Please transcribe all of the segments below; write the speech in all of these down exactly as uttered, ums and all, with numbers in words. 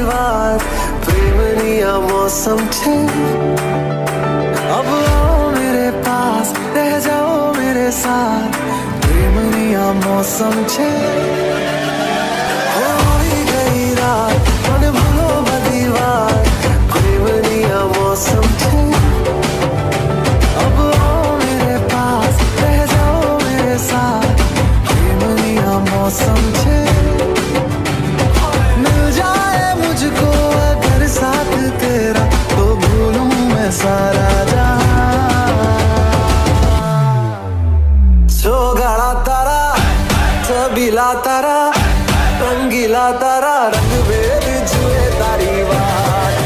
વાર પ્રેમની मौसम छे अब आओ मेरे पास रह जाओ मेरे साथ प्रेमनी मौसम छे होई गई रात मन भूलो बधी વાર प्रेमनी मौसम छे अब आओ मेरे पास रह जाओ मेरे साथ प्रेमनी मौसम छे मिल जाए मुझको अगर साथ तेरा तो भूलूं मैं सारा गाड़ा तारा छबीला तारा रंगीला तारा रंग भेद जुए तारी बात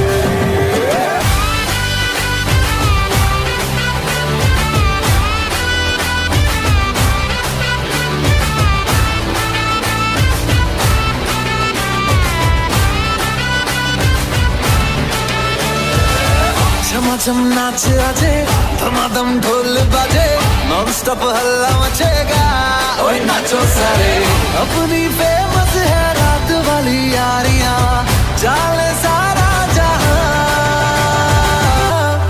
झमाझम नाच आजे धमाधम ढोल बाजे नॉन स्टॉप हल्ला मचेगा ओए नाचो सारे अपनी फेमस है रात वाली यारियां जाले सारा जहां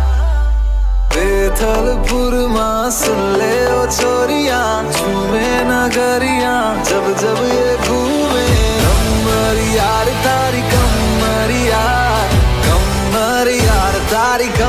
बेथलपुर मां सुन ले ओ छोरियां झूमे नगरियां जब जब ये घूमे कमर यार तारी कमर यार कमर यार तारी